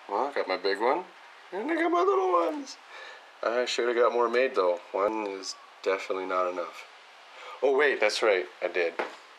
Well, I got my big one, and I got my little ones. I should have got more made though. One is definitely not enough. Oh wait, that's right, I did.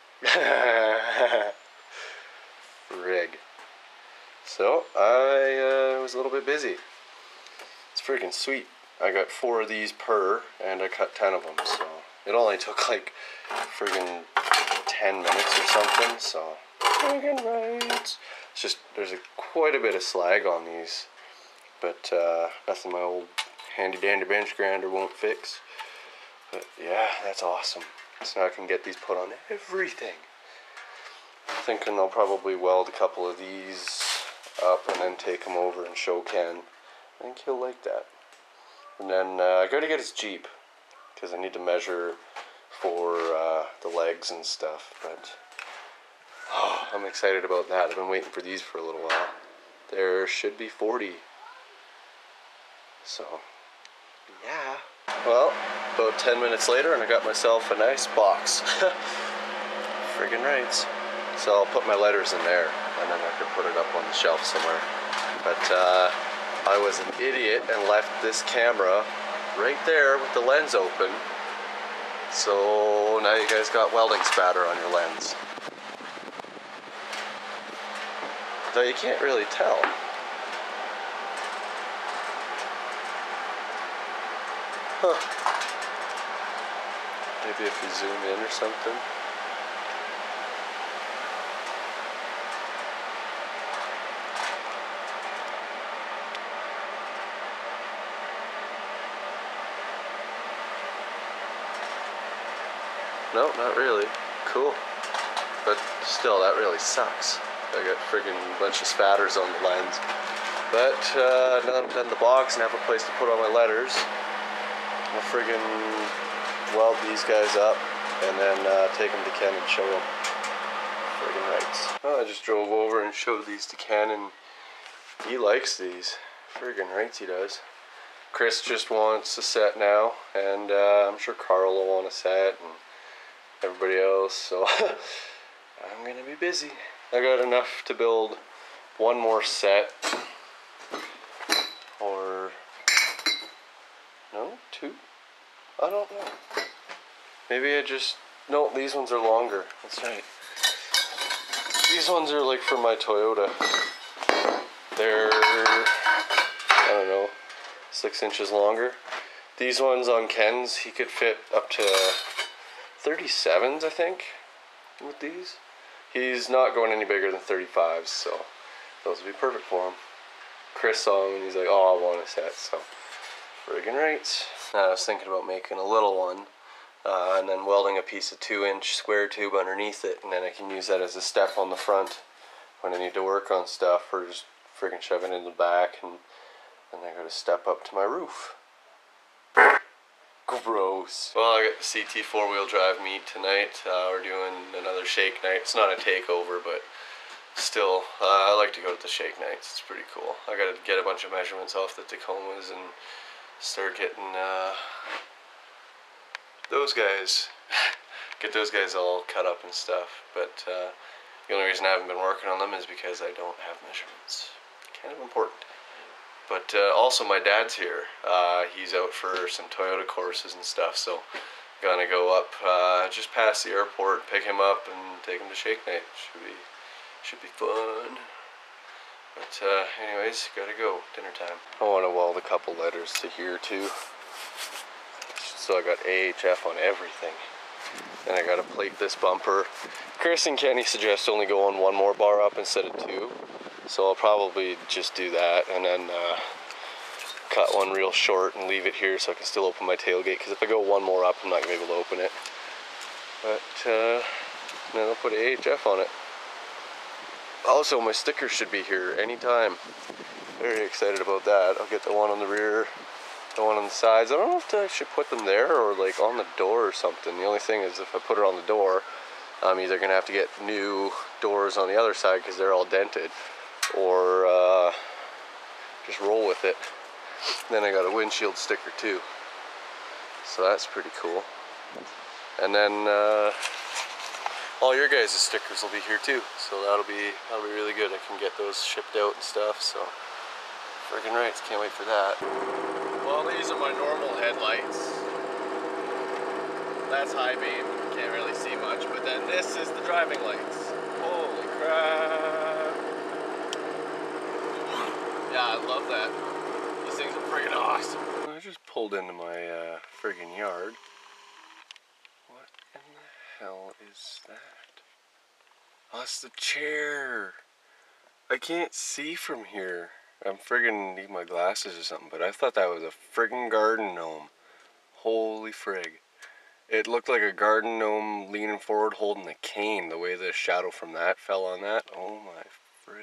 Rig. So, I was a little bit busy. It's freaking sweet. I got 4 of these per, and I cut 10 of them, so it only took like friggin' 10 minutes or something, so friggin' right. It's just, there's quite a bit of slag on these, but nothing my old handy dandy bench grinder won't fix. But yeah, that's awesome. So now I can get these put on everything. I'm thinking I'll probably weld a couple of these up and then take them over and show Ken. I think he'll like that. And then I gotta get his Jeep, because I need to measure for the legs and stuff, but oh, I'm excited about that. I've been waiting for these for a little while. There should be 40. So, yeah. Well, about 10 minutes later and I got myself a nice box. Friggin' rights. So I'll put my letters in there and then I can put it up on the shelf somewhere. But I was an idiot and left this camera right there with the lens open. So now you guys got welding spatter on your lens. Though you can't really tell. Huh. Maybe if you zoom in or something. No, not really. Cool. But still, that really sucks. I got friggin' bunch of spatters on the lens. But now that I'm done the box and have a place to put all my letters, I'll friggin' weld these guys up and then take them to Ken and show them. Friggin' rights. Oh, I just drove over and showed these to Ken and he likes these. Friggin' rights he does. Kris just wants a set now, and I'm sure Carl will want a set and everybody else, so I'm gonna be busy. I got enough to build one more set, or no, 2? I don't know. Maybe I just, no, these ones are longer. That's right. These ones are like for my Toyota. They're, I don't know, 6 inches longer. These ones on Ken's, he could fit up to 37s, I think, with these. He's not going any bigger than 35s, so those would be perfect for him. Kris saw him and he's like, oh, I want a set, so friggin' rights. I was thinking about making a little one, and then welding a piece of 2-inch square tube underneath it, and then I can use that as a step on the front when I need to work on stuff, or just friggin' shove it in the back, and then I gotta step up to my roof. Gross. Well, I got the CT 4-wheel drive meet tonight. We're doing another shake night. It's not a takeover, but still, I like to go to the shake nights. It's pretty cool. I gotta get a bunch of measurements off the Tacomas and start getting those guys, get those guys all cut up and stuff. But the only reason I haven't been working on them is because I don't have measurements. Kind of important. But also my dad's here. He's out for some Toyota courses and stuff, so gonna go up just past the airport, pick him up, and take him to shake night. Should be fun. But anyways, gotta go. Dinner time. I want to weld a couple letters to here too. So I got AHF on everything. And I gotta plate this bumper. Kris and Kenny suggest only going 1 more bar up instead of 2. So I'll probably just do that and then cut one real short and leave it here so I can still open my tailgate, because if I go 1 more up I'm not going to be able to open it. But then I'll put AHF on it. Also, my stickers should be here anytime. Very excited about that. I'll get the one on the rear, the one on the sides. I don't know if I should put them there or like on the door or something. The only thing is if I put it on the door, I'm either going to have to get new doors on the other side because they're all dented, or just roll with it. Then I got a windshield sticker too, so that's pretty cool. And then all your guys' stickers will be here too, so that'll be really good. I can get those shipped out and stuff, so Friggin' rights, can't wait for that. Well, these are my normal headlights. That's high beam, can't really see much, but then this is the driving lights. Holy crap. Yeah, I love that. These things are friggin' awesome. I just pulled into my friggin' yard. What in the hell is that? Oh, it's the chair. I can't see from here. I'm friggin' need my glasses or something, but I thought that was a friggin' garden gnome. Holy frig. It looked like a garden gnome leaning forward holding a cane, the way the shadow from that fell on that. Oh my frig.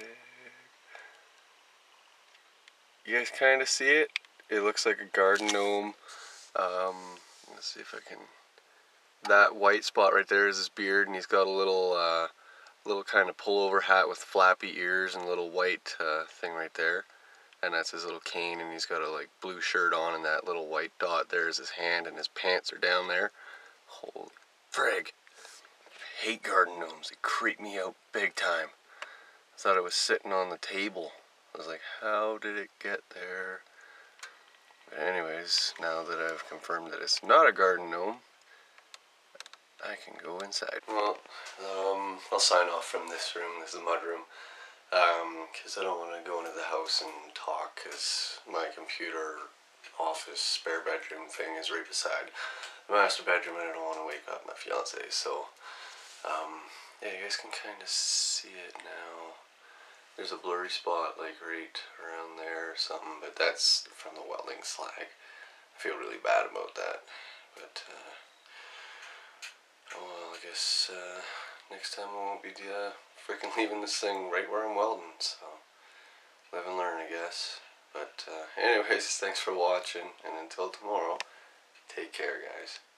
You guys kind of see it? It looks like a garden gnome. Let's see if I can... That white spot right there is his beard, and he's got a little kind of pullover hat with flappy ears and a little white thing right there. And that's his little cane, and he's got a like blue shirt on, and that little white dot there is his hand, and his pants are down there. Holy frig. I hate garden gnomes. They creep me out big time. I thought it was sitting on the table. I was like, how did it get there? But anyways, now that I've confirmed that it's not a garden gnome, I can go inside. Well, I'll sign off from this room. This is the mud room. Because I don't want to go into the house and talk, because my computer office spare bedroom thing is right beside the master bedroom, and I don't want to wake up my fiance. So yeah, you guys can kind of see it now. There's a blurry spot like right around there or something, but that's from the welding slag. I feel really bad about that, but oh well, I guess next time I won't be freaking leaving this thing right where I'm welding, so live and learn, I guess. But anyways, thanks for watching, and until tomorrow, take care, guys.